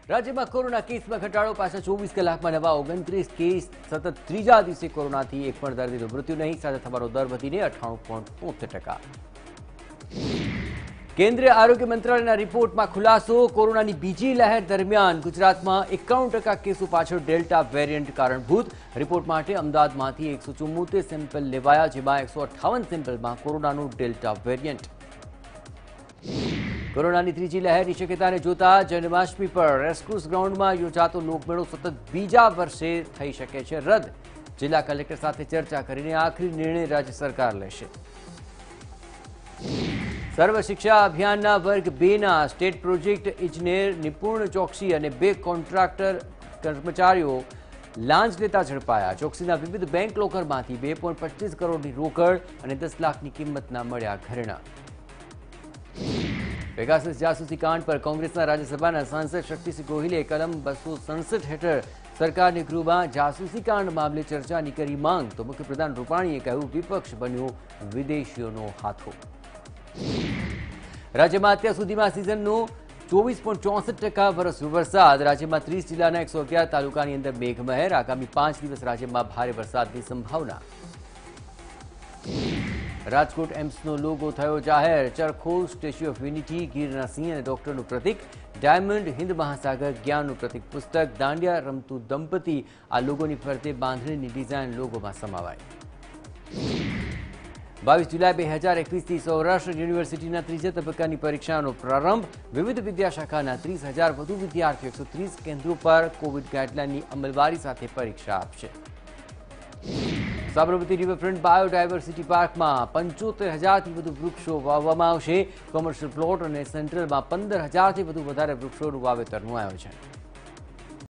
રાજ્યમાં કોરોના કેસમાં ઘટાડો પાછા 24 કલાકમાં નવા 29 કેસ સતત ત્રીજા દિવસે કોરોનાથી એક પણ દર્દીનું મૃત્યુ નહીં સાથે થવાનો દર વધીને 98.73%। કેન્દ્રીય આરોગ્ય મંત્રાલયના રિપોર્ટમાં ખુલાસો કોરોનાની બીજી લહેર દરમિયાન ગુજરાતમાં 91% કેસો પાછળ ડેલ્ટા વેરિયન્ટ કારણભૂત। રિપોર્ટ માટે અમદાવાદમાંથી 174 સેમ્પલ લેવાયા જેમાં 158 સેમ્પલમાં કોરોનાનું ડેલ્ટા વેરિયન્ટ। કોરોનાની ત્રીજી લહેરની શક્યતાને જોતા જન્માષ્ટમી પર રેસકોર્સ ગ્રાઉન્ડમાં યોજાતો લોકમેળો સતત બીજા વર્ષે થઈ શકે છે રદ। જિલ્લા કલેક્ટર સાથે ચર્ચા કરીને આખરી નિર્ણય રાજ્ય સરકાર લેશે। સર્વ શિક્ષા અભિયાનના વર્ગ 2ના સ્ટેટ પ્રોજેક્ટ ઇજનેર નિપુણ ચોકસી અને 2 કોન્ટ્રાક્ટર કર્મચારીઓ લાંચ લેતા ઝડપાયા। ચોકસીના વિવિધ બેંક લોકરમાંથી 2.25 કરોડની રોકડ અને 10 લાખની કિંમતના મળ્યા ઘરેણાં। પેગાસસ જાસૂસી કાંડ પર કોંગ્રેસના રાજ્યસભાના સાંસદ શક્તિસિંહ ગોહિલે કલમ 267 હેઠળ સરકારની ગૃહમાં જાસૂસી કાંડ મામલે ચર્ચાની કરી માંગ તો મુખ્યપ્રધાન રૂપાણીએ કહ્યું વિપક્ષ બન્યો વિદેશીઓનો હાથો। રાજ્યમાં અત્યાર સુધીમાં સિઝનનો 24.64% વરસ્યો વરસાદ। રાજ્યમાં 30 જિલ્લાના 111 તાલુકાની અંદર મેઘમહેર। આગામી 5 દિવસ રાજ્યમાં ભારે વરસાદની સંભાવના। રાજકોટ એમ્સનો લોગો થયો જાહેર। ચરખો, સ્ટેચ્યુ ઓફ યુનિટી, ગીરના સિંહ અને ડોક્ટરનું પ્રતીક, ડાયમંડ, હિન્દ મહાસાગર, જ્ઞાનનું પ્રતીક પુસ્તક, દાંડિયા રમતું દંપતી આ લોગોની ફરતે બાંધણીની ડિઝાઇન લોગોમાં સમાવાઈ। 22 જુલાઈ 2021થી સૌરાષ્ટ્ર યુનિવર્સિટીના ત્રીજા તબક્કાની પરીક્ષાનો પ્રારંભ। વિવિધ વિદ્યાશાખાના 30,000 વધુ વિદ્યાર્થીઓ 130 કેન્દ્રો પર કોવિડ ગાઈડલાઇનની અમલવારી સાથે પરીક્ષા આપશે। સાબરમતી રિવરફ્રન્ટ બાયોડાયવર્સિટી પાર્કમાં 75,000થી વધુ વૃક્ષો વાવવામાં આવશે। કોમર્શિયલ પ્લોટ અને સેન્ટ્રલમાં 15,000થી વધુ વધારે વૃક્ષોનું વાવેતરનું આયોજન।